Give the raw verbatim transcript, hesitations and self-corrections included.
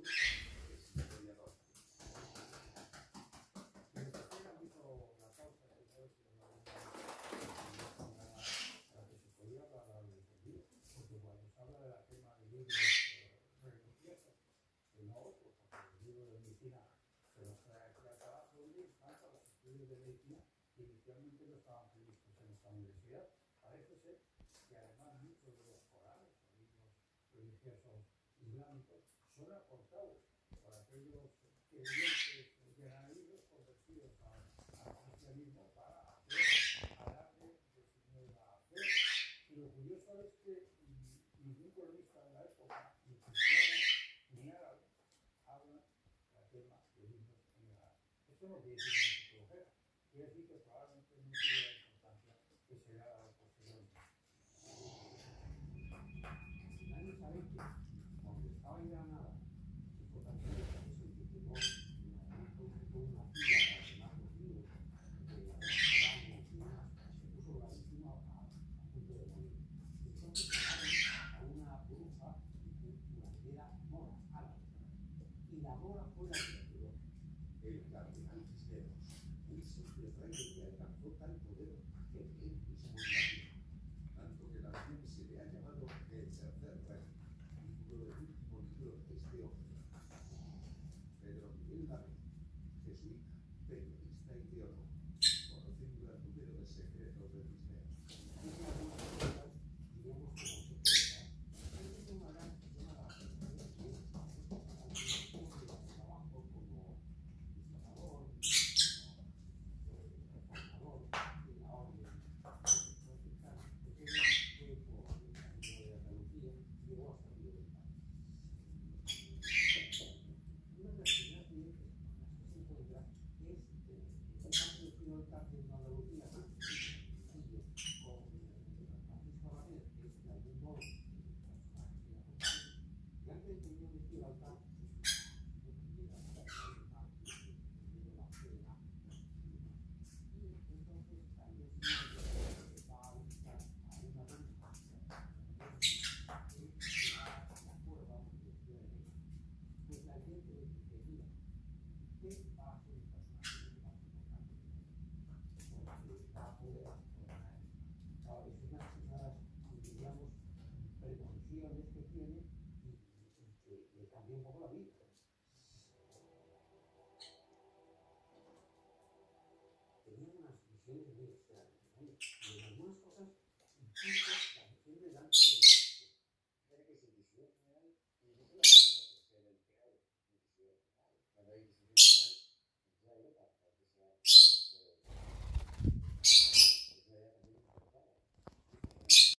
Inicialmente no estaban previstos en esta universidad. Parece ser que además muchos de los corales o libros religiosos islámicos son aportados por aquellos creyentes granadinos convertidos al, al cristianismo para hacer alarde de su nueva fe. Y lo curioso es que ningún cronista de la época, ni cristiano ni árabe, habla del tema de libros en árabe. Esto no quiere decir que no se produjera. Quiere decir que probablemente no tuvo la importancia que se le ha dado posteriormente. Nadie sabe que cuando estaba en Granada, se fotografía que se tituló una fila para quemar los libros de la Corán y se puso gravísima a, a punto de morir. Entonces llamaron a una bruja curandera mora, árabe. Y la mora fue la que ayudó. El cardenal Cisneros, un simple fraile que alcanzó tal poder que él mismo imaginó. Tanto que también se le ha llamado el tercer rey, título del último libro de este hombre. Pedro Miguel David, jesuita, periodista y teólogo, conoce un gran número de secretos de Cisneros. Es una buena cosa, digamos, como secreta. Es una gran llamada a la que es trabajo como historiador, reformador de la orden franciscana, porque él fue por el camino de Andalucía y llegó hasta el río del País. Una de las primeras vivencias con las que se encuentra es el campo de Río del Cárcel en Andalucía, con Francisco Ramírez, que es de algún modo el personaje que la acompaña, y antes de venir de Gibraltar, pues la gente le dice, mira, usted